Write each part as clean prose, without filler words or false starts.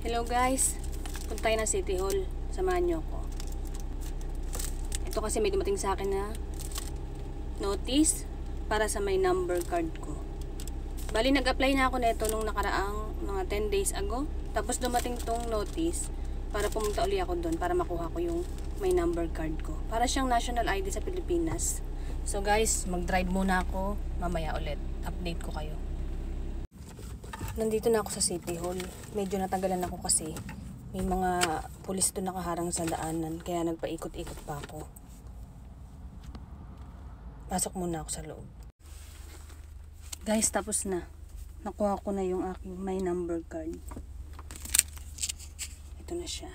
Hello guys, punta tayo ng City Hall. Samahan nyo ako. Ito kasi may dumating sa akin na notice para sa my number card ko. Bali nag-apply na ako nito nung nakaraang mga 10 days ago. Tapos dumating tong notice para pumunta uli ako doon para makuha ko yung my number card ko. Para siyang national ID sa Pilipinas. So guys, mag-drive muna ako. Mamaya ulit. Update ko kayo. Nandito na ako sa City Hall. Medyo natagalan ako kasi may mga pulis doon nakaharang sa daanan. Kaya nagpaikot-ikot pa ako. Pasok muna ako sa loob. Guys, tapos na. Nakuha ko na yung aking my number card. Ito na siya.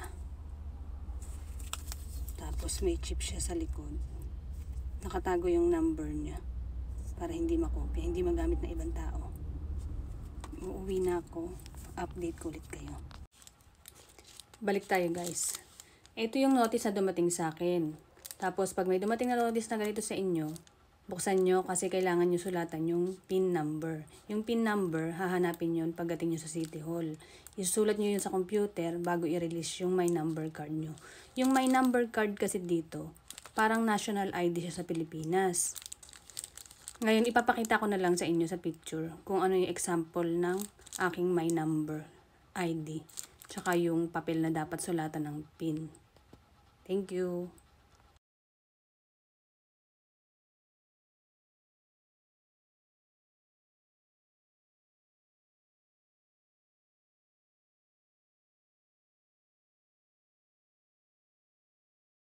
Tapos may chip siya sa likod. Nakatago yung number niya. Para hindi makopya, hindi magamit ng ibang tao. Uuwi na ako. Update ko ulit kayo. Balik tayo guys. Ito yung notice na dumating sa akin. Tapos pag may dumating na notice na ganito sa inyo, buksan nyo kasi kailangan nyo sulatan yung PIN number. Yung PIN number, hahanapin yun pagdating nyo sa City Hall. Isusulat nyo yun sa computer bago i-release yung my number card nyo. Yung my number card kasi dito, parang national ID siya sa Pilipinas. Ngayon, ipapakita ko na lang sa inyo sa picture kung ano yung example ng aking my number ID. Tsaka yung papel na dapat sulatan ng PIN. Thank you.